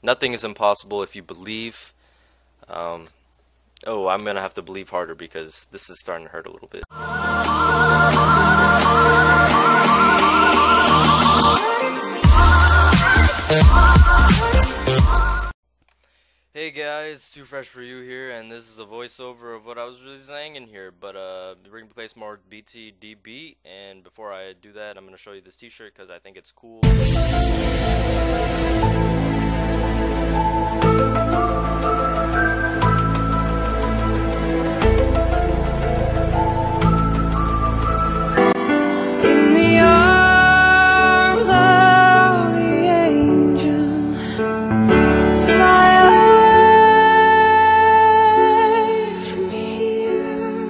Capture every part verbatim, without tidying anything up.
nothing is impossible if you believe. Um, oh, I'm gonna have to believe harder because this is starting to hurt a little bit. Hey guys, Too Fresh for You here, and this is a voiceover of what I was really saying in here, but uh, we're going to play some more B T D B, and before I do that, I'm going to show you this t-shirt because I think it's cool. In the arms of the angel, fly away from here.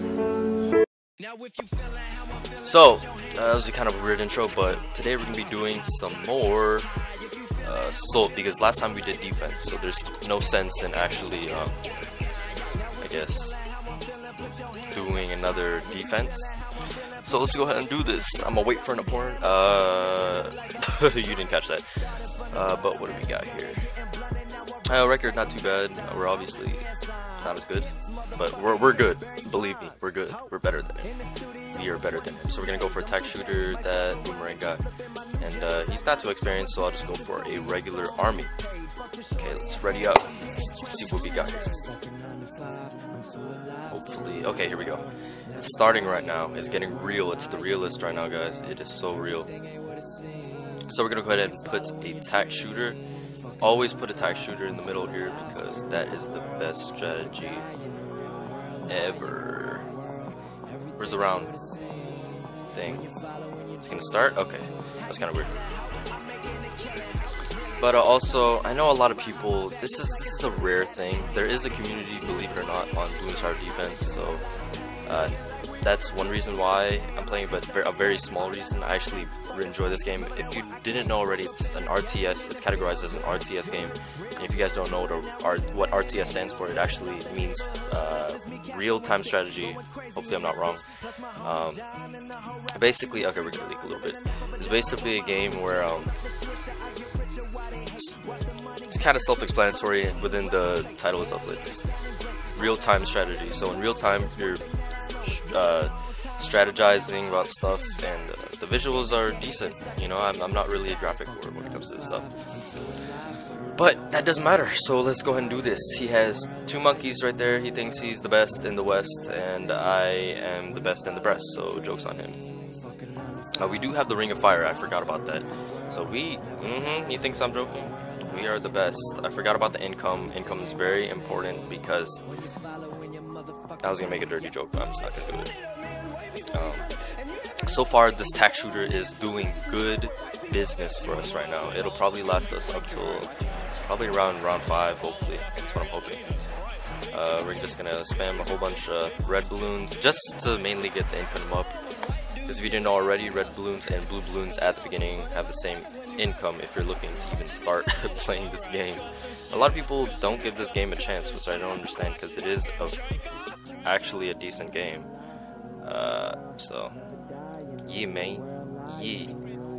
So, uh, that was a kind of a weird intro, but today we're going to be doing some more uh, assault, because last time we did defense, so there's no sense in actually, um, I guess, doing another defense. So let's go ahead and do this. I'm gonna wait for an opponent. Uh, you didn't catch that. Uh, but what do we got here? Uh, record not too bad. Uh, we're obviously not as good, but we're we're good. Believe me, we're good. We're better than him. We are better than him. So we're gonna go for a tech shooter that Boomerang got, and uh, he's not too experienced, so I'll just go for a regular army. Okay, let's ready up. Let's see what we got here. Hopefully, okay, here we go. It's starting right now. It's getting real. It's the realist right now, guys. It is so real. So we're gonna go ahead and put a tac shooter. Always put a tac shooter in the middle here because that is the best strategy ever. Where's the round thing? It's gonna start. Okay, that's kind of weird. But uh, also, I know a lot of people. This is this is a rare thing. There is a community, believe it or not, on Bloons Tower Defense. So uh, that's one reason why I'm playing, but a very small reason. I actually enjoy this game. If you didn't know already, it's an R T S. It's categorized as an R T S game. And if you guys don't know what, a, what R T S stands for, it actually means uh, real-time strategy. Hopefully, I'm not wrong. Um, basically, okay, we're gonna leak a little bit. It's basically a game where um, it's, it's kind of self-explanatory, and within the title itself, it's real-time strategy. So in real time, you're uh, strategizing about stuff, and uh, the visuals are decent. You know, I'm, I'm not really a graphic whore when it comes to this stuff, but that doesn't matter. So let's go ahead and do this. He has two monkeys right there. He thinks he's the best in the West, and I am the best in the Breast, so joke's on him. Uh, we do have the Ring of Fire. I forgot about that. So we, mm-hmm, he thinks I'm joking. We are the best. I forgot about the income. Income is very important because I was gonna make a dirty joke, but I'm just not gonna do it. Um, so far, this tac shooter is doing good business for us right now. It'll probably last us up till probably around round five, hopefully. That's what I'm hoping. Uh, we're just gonna spam a whole bunch of red balloons just to mainly get the income up. Because if you didn't know already, red balloons and blue balloons at the beginning have the same income if you're looking to even start playing this game. A lot of people don't give this game a chance, which I don't understand because it is a, actually a decent game. Uh, so, yeah, man. Yeah.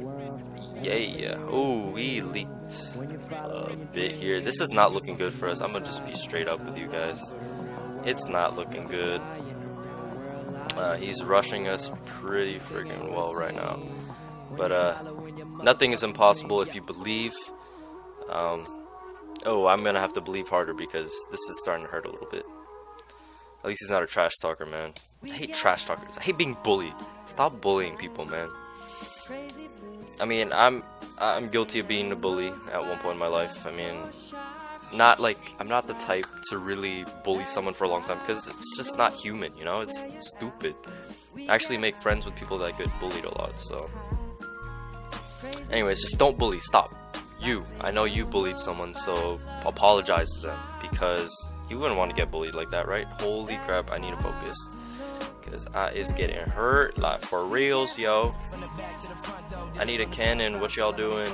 Yeah. Oh, we leaked a bit here. This is not looking good for us. I'm going to just be straight up with you guys. It's not looking good. Uh, he's rushing us pretty freaking well right now, but uh, nothing is impossible if you believe. Um, oh, I'm gonna have to believe harder because this is starting to hurt a little bit. At least he's not a trash talker, man. I hate trash talkers. I hate being bullied. Stop bullying people, man. I mean, I'm I'm guilty of being a bully at one point in my life. I mean, not like I'm not the type to really bully someone for a long time because it's just not human, you know. It's stupid. I actually make friends with people that get bullied a lot. So, anyways, just don't bully. Stop. You, I know you bullied someone, so apologize to them because you wouldn't want to get bullied like that, right? Holy crap! I need to focus because I is getting hurt like for reals, yo. I need a cannon. What y'all doing?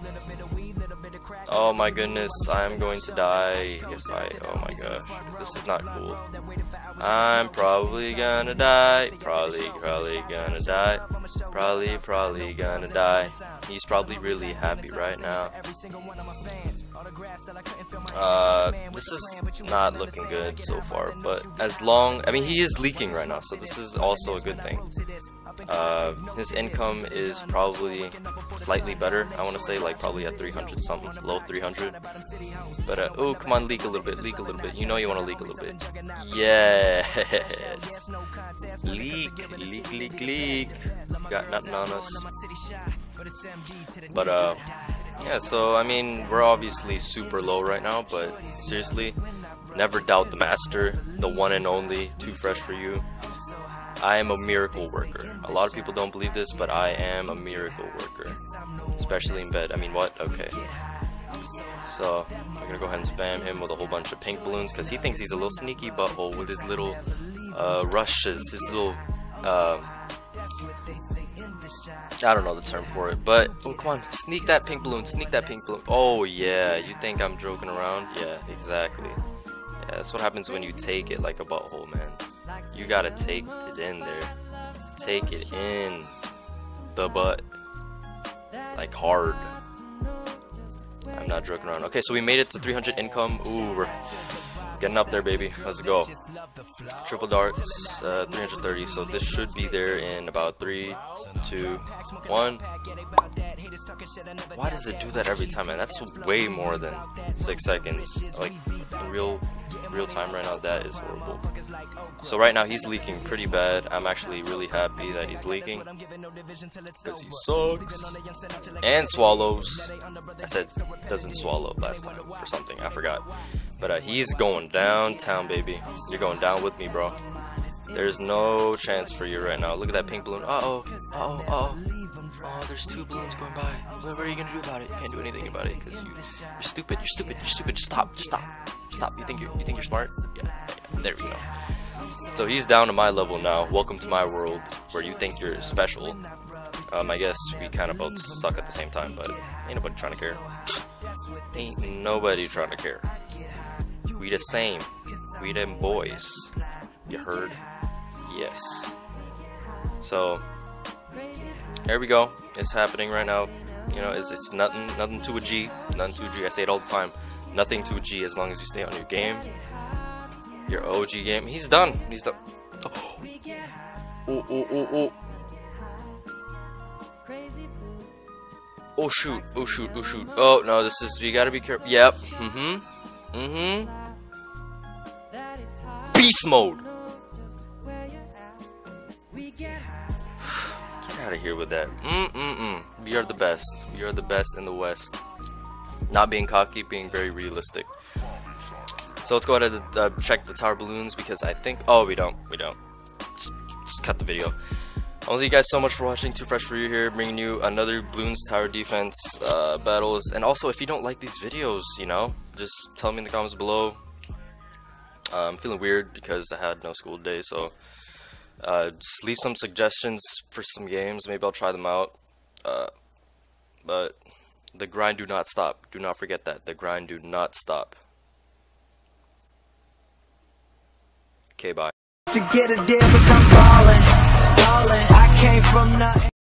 Oh my goodness, I'm going to die if I, oh my gosh, this is not cool. I'm probably gonna die, probably, probably gonna die. Probably, probably gonna die. He's probably really happy right now. Uh, this is not looking good so far, but as long, I mean, he is leaking right now, so this is also a good thing. Uh, his income is probably slightly better. I want to say like probably at three hundred something, low three hundred. But uh, oh, come on, leak a little bit, leak a little bit. You know you want to leak a little bit. Yes. Leak, leak, leak, leak. Got nothing on us. But uh, yeah. So I mean, we're obviously super low right now. But seriously, never doubt the master, the one and only. Too fresh for you. I am a miracle worker. A lot of people don't believe this, but I am a miracle worker. Especially in bed. I mean, what? Okay. So, I'm gonna go ahead and spam him with a whole bunch of pink balloons, because he thinks he's a little sneaky butthole with his little uh, rushes, his little, uh, I don't know the term for it, but, oh, come on, sneak that pink balloon, sneak that pink balloon. Oh, yeah, you think I'm joking around? Yeah, exactly. Yeah, that's what happens when you take it like a butthole, man. You gotta take it in there. Take it in the butt. Like hard. I'm not joking around. Okay, so we made it to three hundred income. Ooh, we're getting up there, baby. Let's go. Triple darts, uh, three hundred thirty. So this should be there in about three, two, one. Why does it do that every time, man? That's way more than six seconds. Like in real, real time right now, that is horrible. So right now he's leaking pretty bad. I'm actually really happy that he's leaking because he sucks and swallows. I said doesn't swallow last time for something, I forgot. But uh, he's going downtown, baby. You're going down with me, bro. There's no chance for you right now. Look at that pink balloon. Uh oh, uh oh, uh oh. Oh, there's two balloons going by. What, what are you gonna do about it? You can't do anything about it because you, you're stupid. You're stupid. You're stupid. Just stop. Just stop. Stop. You think you you think you're smart? Yeah, yeah, yeah. There we go. So he's down to my level now. Welcome to my world where you think you're special. Um, I guess we kind of both suck at the same time, but ain't nobody trying to care. Ain't nobody trying to care. We the same. We them boys. You heard? Yes. So here we go. It's happening right now. You know, it's it's nothing nothing to a G. Nothing to a G. I say it all the time. Nothing to a G as long as you stay on your game. Your O G game. He's done. He's done. Oh, oh, oh, oh, oh. Oh shoot. Oh shoot. Oh shoot. Oh no, this is, you gotta be careful. Yep. Mm-hmm. Mm-hmm. Beast mode. Get out of here with that. Mm-mm-mm. We are the best. We are the best in the West. Not being cocky, being very realistic. So let's go ahead and uh, check the tower balloons, because I think, oh, we don't, we don't. Just, just cut the video. I want to thank you guys so much for watching. Too Fresh for You here, bringing you another balloons tower defense uh, battles. And also, if you don't like these videos, you know, just tell me in the comments below. Uh, I'm feeling weird because I had no school today, so uh, just leave some suggestions for some games. Maybe I'll try them out. Uh, but the grind do not stop. Do not forget that. The grind do not stop. Okay, bye. To get a deal, but I'm ballin', ballin'. I came from nothing.